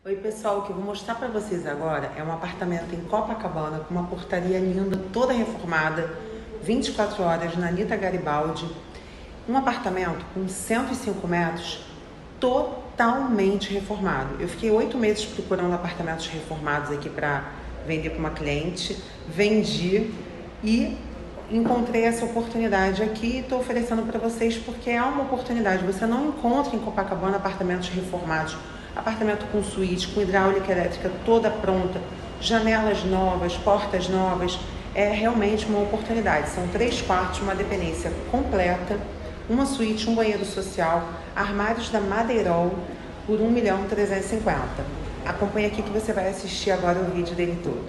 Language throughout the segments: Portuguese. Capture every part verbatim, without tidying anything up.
Oi pessoal, o que eu vou mostrar para vocês agora é um apartamento em Copacabana com uma portaria linda, toda reformada, vinte e quatro horas na Anita Garibaldi. Um apartamento com cento e cinco metros, totalmente reformado. Eu fiquei oito meses procurando apartamentos reformados aqui para vender para uma cliente, vendi e encontrei essa oportunidade aqui e estou oferecendo para vocês porque é uma oportunidade. Você não encontra em Copacabana apartamentos reformados, apartamento com suíte, com hidráulica elétrica toda pronta, janelas novas, portas novas. É realmente uma oportunidade. São três quartos, uma dependência completa, uma suíte, um banheiro social, armários da Madeirol por um milhão trezentos e cinquenta. Acompanhe aqui que você vai assistir agora o vídeo dele todo.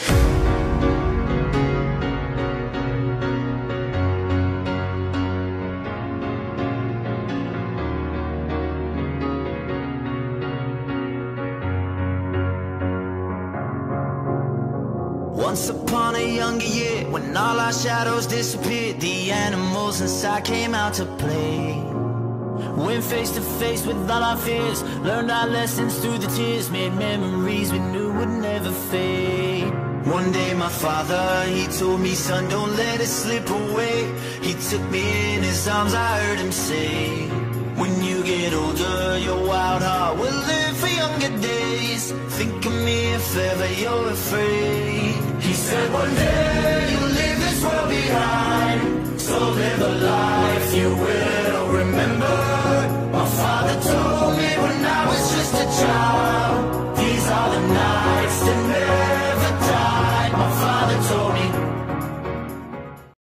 Once upon a younger year, when all our shadows disappeared, the animals inside came out to play. Went face to face with all our fears, learned our lessons through the tears, made memories we knew would never fade. One day my father, he told me, son, don't let it slip away. He took me in his arms, I heard him say, when you get older, your wild heart will live for younger days. Think of me if ever you're afraid. He said one day you'll leave this world behind, so live a life you will remember. My father told me when I was just a child.